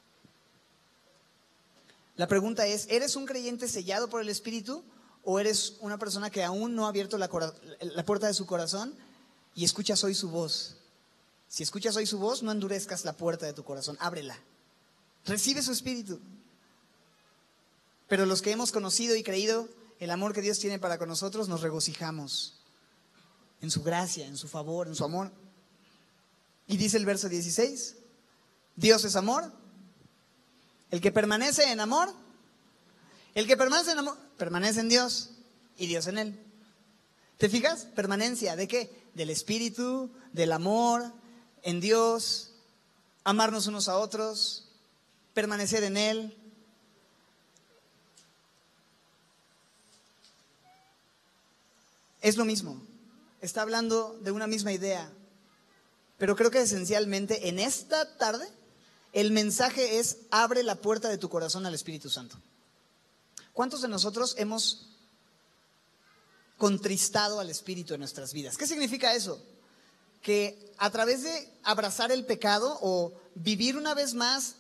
La pregunta es, ¿eres un creyente sellado por el Espíritu o eres una persona que aún no ha abierto la puerta de su corazón y escuchas hoy su voz? Si escuchas hoy su voz, no endurezcas la puerta de tu corazón, ábrela. Recibe su Espíritu. Pero los que hemos conocido y creído el amor que Dios tiene para con nosotros, nos regocijamos en su gracia, en su favor, en su amor. Y dice el verso 16, Dios es amor. El que permanece en amor, permanece en Dios y Dios en él. ¿Te fijas? Permanencia, ¿de qué? Del Espíritu, del amor, en Dios, amarnos unos a otros, permanecer en Él. Es lo mismo, está hablando de una misma idea, pero creo que esencialmente en esta tarde el mensaje es: abre la puerta de tu corazón al Espíritu Santo. ¿Cuántos de nosotros hemos contristado al Espíritu en nuestras vidas? ¿Qué significa eso? Que a través de abrazar el pecado o vivir una vez más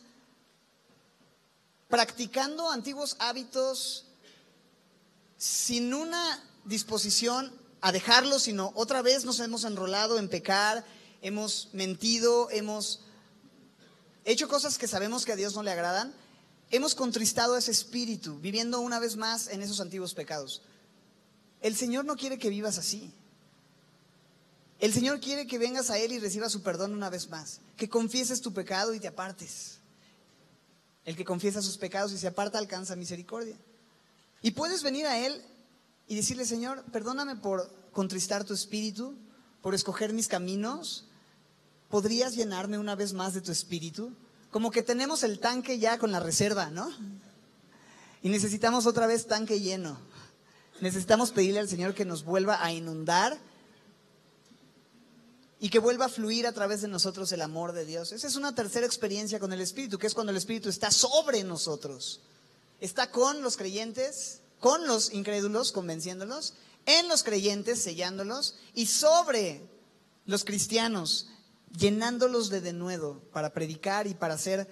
practicando antiguos hábitos sin una disposición a dejarlo, sino otra vez nos hemos enrolado en pecar, hemos mentido, hemos hecho cosas que sabemos que a Dios no le agradan, hemos contristado a ese espíritu, viviendo una vez más en esos antiguos pecados. El Señor no quiere que vivas así. El Señor quiere que vengas a Él y recibas su perdón una vez más, que confieses tu pecado y te apartes. El que confiesa sus pecados y se aparta alcanza misericordia. Y puedes venir a Él y decirle: Señor, perdóname por contristar tu espíritu, por escoger mis caminos. ¿Podrías llenarme una vez más de tu espíritu? Como que tenemos el tanque ya con la reserva, ¿no? Y necesitamos otra vez tanque lleno. Necesitamos pedirle al Señor que nos vuelva a inundar y que vuelva a fluir a través de nosotros el amor de Dios. Esa es una tercera experiencia con el Espíritu, que es cuando el Espíritu está sobre nosotros. Está con los creyentes, con los incrédulos, convenciéndolos, en los creyentes, sellándolos, y sobre los cristianos, llenándolos de denuedo para predicar y para ser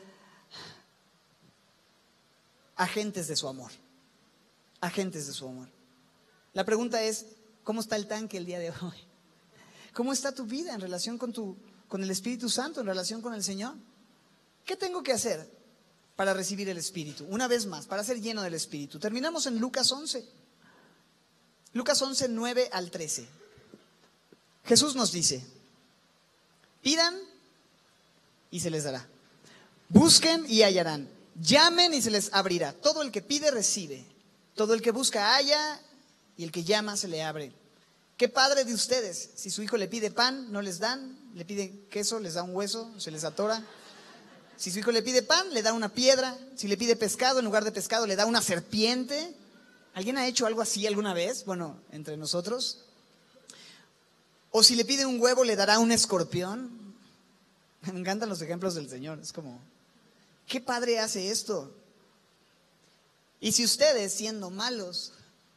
agentes de su amor. Agentes de su amor. La pregunta es, ¿cómo está el tanque el día de hoy? ¿Cómo está tu vida en relación con el Espíritu Santo, en relación con el Señor? ¿Qué tengo que hacer para recibir el Espíritu? Una vez más, para ser lleno del Espíritu. Terminamos en Lucas 11. Lucas 11, 9 al 13. Jesús nos dice: pidan y se les dará. Busquen y hallarán. Llamen y se les abrirá. Todo el que pide, recibe. Todo el que busca, halla, y el que llama, se le abre. ¿Qué padre de ustedes, si su hijo le pide pan, no les dan? Le pide queso, les da un hueso, se les atora. Si su hijo le pide pan, le da una piedra. Si le pide pescado, en lugar de pescado, le da una serpiente. ¿Alguien ha hecho algo así alguna vez? Bueno, entre nosotros. O si le pide un huevo, le dará un escorpión. Me encantan los ejemplos del Señor. Es como, ¿qué padre hace esto? Y si ustedes, siendo malos,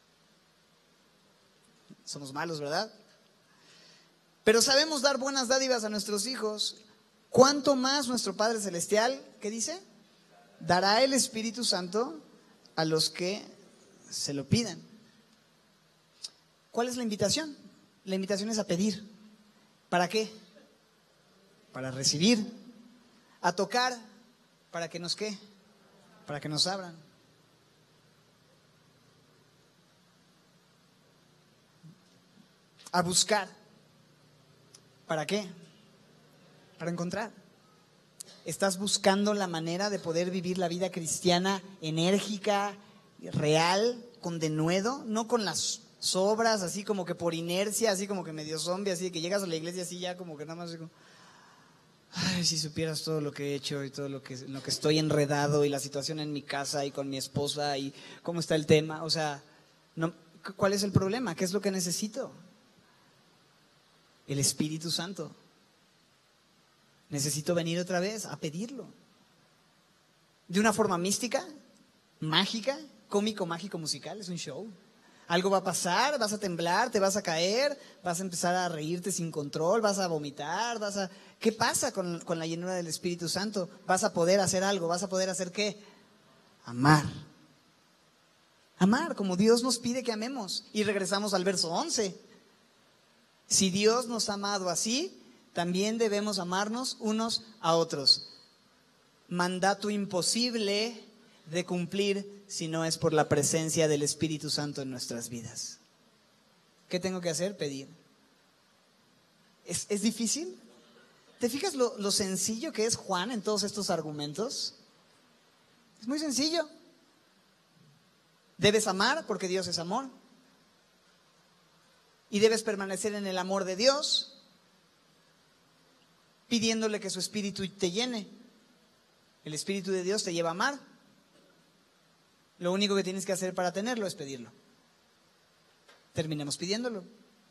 somos malos, ¿verdad? Pero sabemos dar buenas dádivas a nuestros hijos, ¿cuánto más nuestro Padre Celestial, qué dice? Dará el Espíritu Santo a los que se lo pidan. ¿Cuál es la invitación? La invitación es a pedir. ¿Para qué? Para recibir. A tocar. ¿Para que nos qué? Para que nos abran. A buscar. ¿Para qué? Para encontrar. ¿Estás buscando la manera de poder vivir la vida cristiana enérgica, real, con denuedo? No con las sobras, así como que por inercia, así como que medio zombie, así que llegas a la iglesia así ya como que nada más así como, ay, si supieras todo lo que he hecho y todo lo que estoy enredado y la situación en mi casa y con mi esposa y cómo está el tema. O sea, no, ¿cuál es el problema? ¿Qué es lo que necesito? El Espíritu Santo. Necesito venir otra vez a pedirlo. De una forma mística, mágica, cómico, mágico, musical. Es un show. Algo va a pasar, vas a temblar, te vas a caer, vas a empezar a reírte sin control, vas a vomitar, ¿Qué pasa con la llenura del Espíritu Santo? Vas a poder hacer algo, ¿vas a poder hacer qué? Amar. Amar como Dios nos pide que amemos. Y regresamos al verso 11. Si Dios nos ha amado así, también debemos amarnos unos a otros. Mandato imposible de cumplir si no es por la presencia del Espíritu Santo en nuestras vidas. ¿Qué tengo que hacer? Pedir. ¿Es difícil? ¿Te fijas lo sencillo que es Juan en todos estos argumentos? Es muy sencillo. Debes amar porque Dios es amor. Y debes permanecer en el amor de Dios, pidiéndole que su Espíritu te llene. El Espíritu de Dios te lleva a amar. Lo único que tienes que hacer para tenerlo es pedirlo. Terminemos pidiéndolo.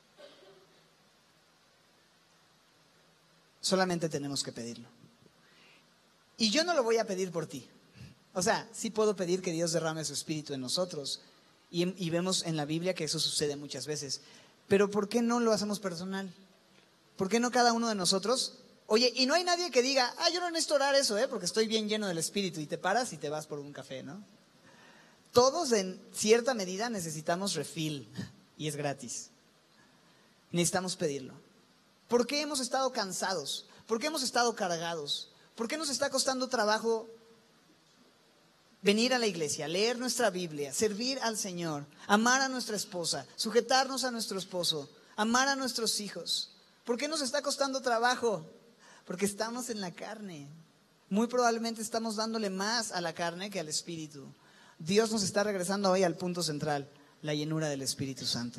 Solamente tenemos que pedirlo. Y yo no lo voy a pedir por ti. O sea, sí puedo pedir que Dios derrame su Espíritu en nosotros. Y vemos en la Biblia que eso sucede muchas veces. Pero ¿por qué no lo hacemos personal? ¿Por qué no cada uno de nosotros? Oye, y no hay nadie que diga, yo no necesito orar eso, porque estoy bien lleno del Espíritu, y te paras y te vas por un café, ¿no? Todos en cierta medida necesitamos refill, y es gratis. Necesitamos pedirlo. ¿Por qué hemos estado cansados? ¿Por qué hemos estado cargados? ¿Por qué nos está costando trabajo venir a la iglesia, leer nuestra Biblia, servir al Señor, amar a nuestra esposa, sujetarnos a nuestro esposo, amar a nuestros hijos? ¿Por qué nos está costando trabajo? Porque estamos en la carne. Muy probablemente estamos dándole más a la carne que al Espíritu. Dios nos está regresando hoy al punto central, la llenura del Espíritu Santo.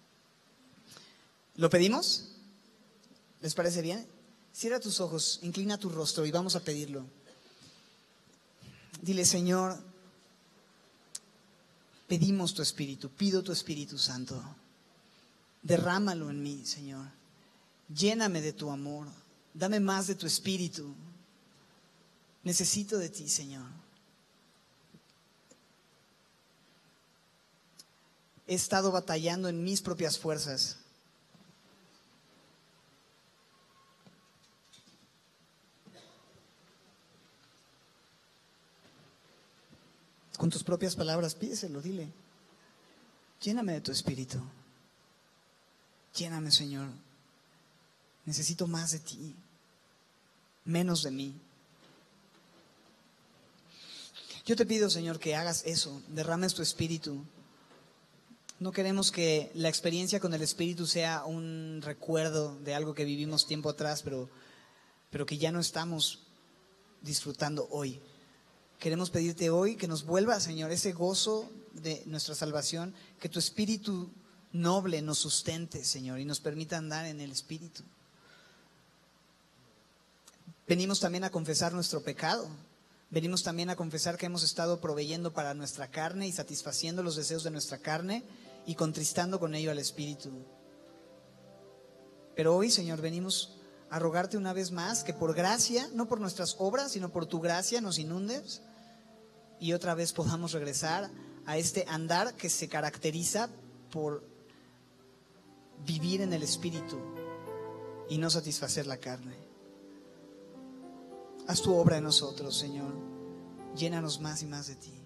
¿Lo pedimos? ¿Les parece bien? Cierra tus ojos, inclina tu rostro y vamos a pedirlo. Dile, Señor, pedimos tu Espíritu, pido tu Espíritu Santo. Derrámalo en mí, Señor. Lléname de tu amor. Dame más de tu espíritu. Necesito de ti, Señor. He estado batallando en mis propias fuerzas. Con tus propias palabras, pídeselo, dile. Lléname de tu espíritu. Lléname, Señor. Necesito más de ti, menos de mí. Yo te pido, Señor, que hagas eso, derrames tu espíritu. No queremos que la experiencia con el espíritu sea un recuerdo de algo que vivimos tiempo atrás, pero que ya no estamos disfrutando hoy. Queremos pedirte hoy que nos vuelva, Señor, ese gozo de nuestra salvación, que tu espíritu noble nos sustente, Señor, y nos permita andar en el espíritu. Venimos también a confesar nuestro pecado. Venimos también a confesar que hemos estado proveyendo para nuestra carne y satisfaciendo los deseos de nuestra carne y contristando con ello al Espíritu. Pero hoy, Señor, venimos a rogarte una vez más que por gracia, no por nuestras obras, sino por tu gracia nos inundes y otra vez podamos regresar a este andar que se caracteriza por vivir en el Espíritu y no satisfacer la carne. Haz tu obra en nosotros, Señor. Llénanos más y más de ti.